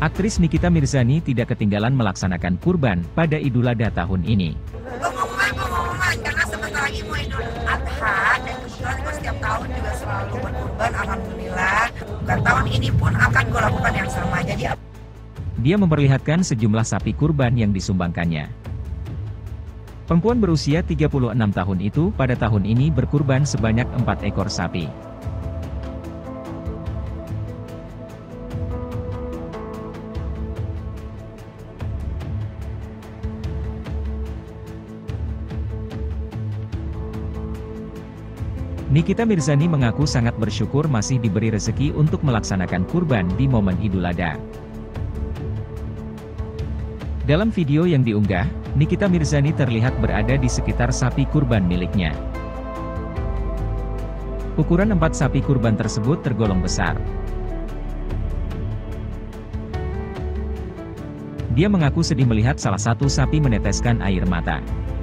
Aktris Nikita Mirzani tidak ketinggalan melaksanakan kurban pada Idul Adha tahun ini. Pengumuman, karena sebentar lagi mau Idul Adha, dan kebetulan gue setiap tahun juga selalu berkurban, alhamdulillah. Dan tahun ini pun akan gue lakukan yang sama. Jadi Dia memperlihatkan sejumlah sapi kurban yang disumbangkannya. Perempuan berusia 36 tahun itu pada tahun ini berkurban sebanyak 4 ekor sapi. Nikita Mirzani mengaku sangat bersyukur masih diberi rezeki untuk melaksanakan kurban di momen Idul Adha. Dalam video yang diunggah, Nikita Mirzani terlihat berada di sekitar sapi kurban miliknya. Ukuran 4 sapi kurban tersebut tergolong besar. Dia mengaku sedih melihat salah satu sapi meneteskan air mata.